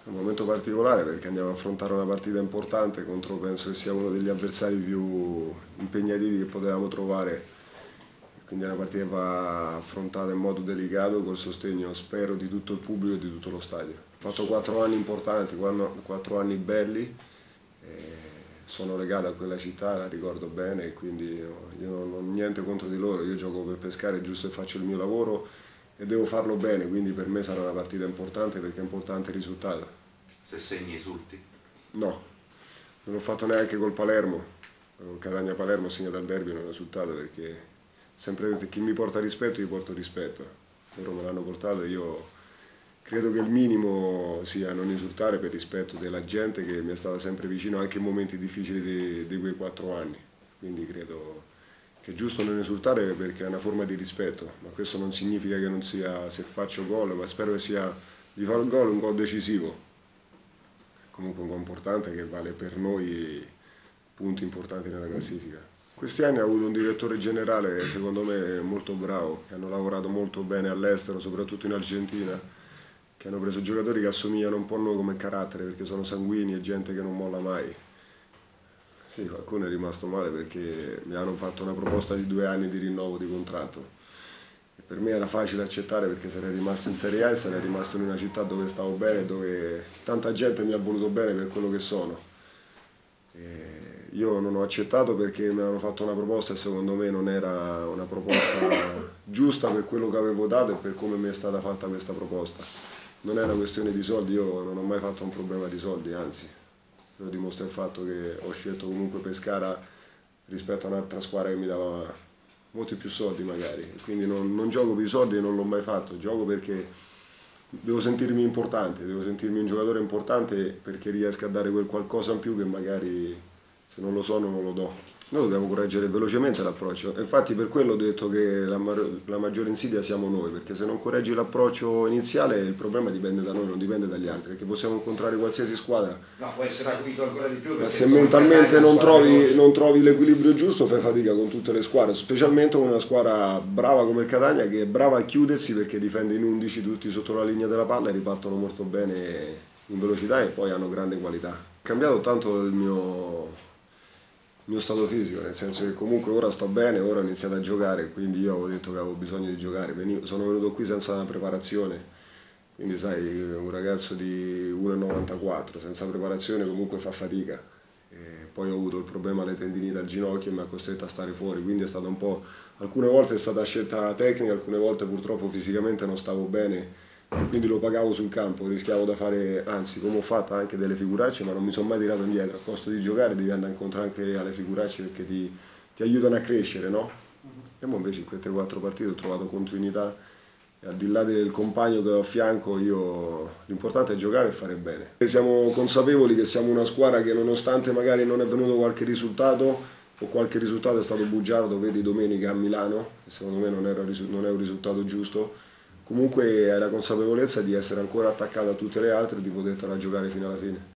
È un momento particolare perché andiamo a affrontare una partita importante contro, penso che sia uno degli avversari più impegnativi che potevamo trovare. Quindi è una partita che va affrontata in modo delicato col sostegno, spero, di tutto il pubblico e di tutto lo stadio. Ho fatto 4 anni importanti, 4 anni belli, sono legato a quella città, la ricordo bene e quindi io non ho niente contro di loro, io gioco per pescare, è giusto che faccio il mio lavoro e devo farlo bene, quindi per me sarà una partita importante perché è importante il risultato. Se segni esulti? No, non l'ho fatto neanche col Palermo, con Catania-Palermo ho segnato al derby, non ho esultato perché sempre chi mi porta rispetto io porto rispetto, loro me l'hanno portato e io credo che il minimo sia non esultare per rispetto della gente che mi è stata sempre vicino anche in momenti difficili di quei 4 anni, quindi credo che è giusto non esultare perché è una forma di rispetto, ma questo non significa che non sia se faccio gol, ma spero che sia di fare il gol un gol decisivo, comunque un gol importante che vale per noi punti importanti nella classifica. Questi anni ha avuto un direttore generale secondo me molto bravo, che hanno lavorato molto bene all'estero, soprattutto in Argentina, che hanno preso giocatori che assomigliano un po' a noi come carattere perché sono sanguigni e gente che non molla mai. Sì, qualcuno è rimasto male perché mi hanno fatto una proposta di 2 anni di rinnovo di contratto. E per me era facile accettare perché sarei rimasto in Serie A e sarei rimasto in una città dove stavo bene, dove tanta gente mi ha voluto bene per quello che sono. E io non ho accettato perché mi hanno fatto una proposta e secondo me non era una proposta giusta per quello che avevo dato e per come mi è stata fatta questa proposta. Non è una questione di soldi, io non ho mai fatto un problema di soldi, anzi. Lo dimostra il fatto che ho scelto comunque Pescara rispetto a un'altra squadra che mi dava molti più soldi magari, e quindi non gioco per i soldi e non l'ho mai fatto, gioco perché devo sentirmi importante, devo sentirmi un giocatore importante perché riesco a dare quel qualcosa in più che magari se non lo so non lo do. Noi dobbiamo correggere velocemente l'approccio, infatti per quello ho detto che la maggiore insidia siamo noi, perché se non correggi l'approccio iniziale il problema dipende da noi, non dipende dagli altri, perché possiamo incontrare qualsiasi squadra, No, può essere acuito ancora di più. ma se mentalmente non trovi l'equilibrio giusto fai fatica con tutte le squadre, specialmente con una squadra brava come il Catania che è brava a chiudersi perché difende in 11 tutti sotto la linea della palla e ripartono molto bene in velocità e poi hanno grande qualità. È cambiato tanto il mio stato fisico, nel senso che comunque ora sto bene, ora ho iniziato a giocare, quindi io avevo detto che avevo bisogno di giocare, sono venuto qui senza una preparazione, quindi sai, un ragazzo di 1,94 senza preparazione comunque fa fatica, e poi ho avuto il problema alle tendinite al ginocchio e mi ha costretto a stare fuori, quindi è stato un po', alcune volte è stata scelta tecnica, alcune volte purtroppo fisicamente non stavo bene, e quindi lo pagavo sul campo, rischiavo da fare, anzi come ho fatto anche delle figuracce, ma non mi sono mai tirato indietro, a costo di giocare devi andare incontro anche alle figuracce perché ti aiutano a crescere, no? E poi invece in queste 4 partite ho trovato continuità e al di là del compagno che ho a fianco l'importante è giocare e fare bene. E siamo consapevoli che siamo una squadra che nonostante magari non è venuto qualche risultato o qualche risultato è stato bugiardo, vedi domenica a Milano, che secondo me non è un risultato giusto, comunque hai la consapevolezza di essere ancora attaccato a tutte le altre e di potertela giocare fino alla fine.